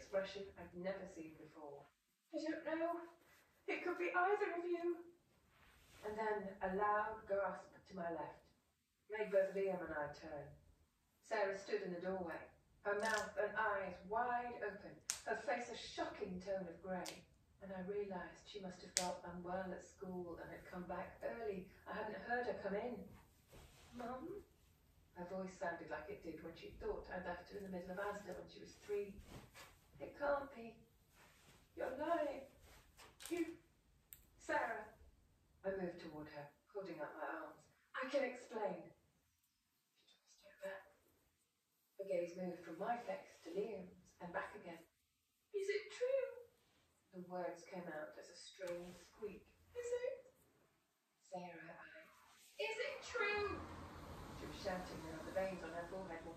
expression I'd never seen before. I don't know. It could be either of you. And then a loud gasp to my left made both Liam and I turn. Sarah stood in the doorway, her mouth and eyes wide open, her face a shocking tone of grey. And I realised she must have felt unwell at school and had come back early. I hadn't heard her come in. Mum? Her voice sounded like it did when she thought I'd left her in the middle of Asda when she was 3. It can't be. You're lying. You... Sarah. I moved toward her, holding up my arms. I can explain. She took a step back. Her gaze moved from my face to Liam's and back again. Is it true? The words came out as a strained squeak. Is it? Sarah, is it true? She was shouting now, the veins on her forehead